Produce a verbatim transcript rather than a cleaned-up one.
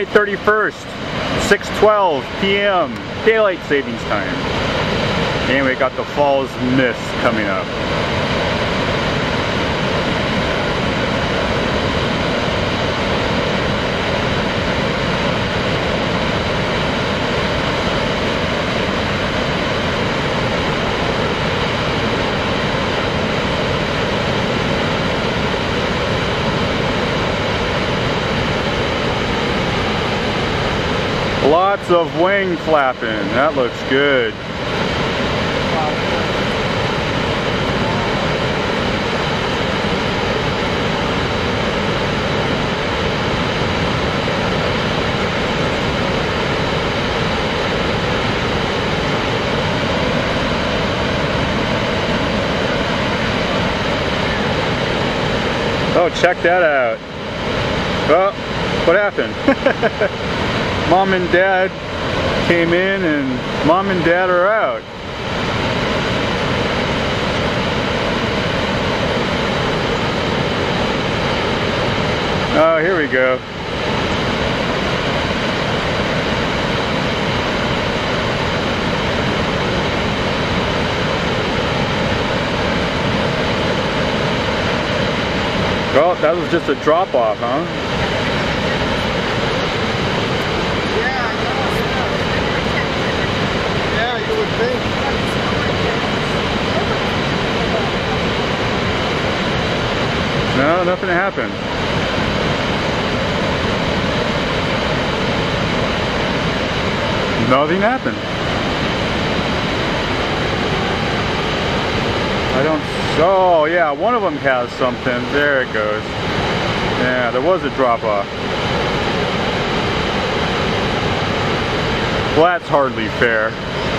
thirty-first, six twelve p m Daylight savings time. And we got the Falls Mist coming up. Lots of wing flapping. That looks good. Oh, check that out. Oh, what happened? Mom and Dad came in and Mom and Dad are out. Oh, here we go. Well, that was just a drop off, huh? No, nothing happened. Nothing happened. I don't... Oh, yeah, one of them has something. There it goes. Yeah, there was a drop-off. Well, that's hardly fair.